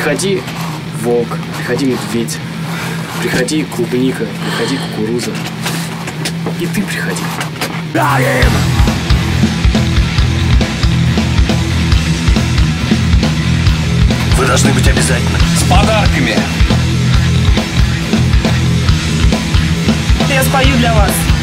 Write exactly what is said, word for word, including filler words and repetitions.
Приходи волк, приходи медведь, приходи клубника, приходи кукуруза. И ты приходи. Вы должны быть обязательно. С подарками. Я спою для вас.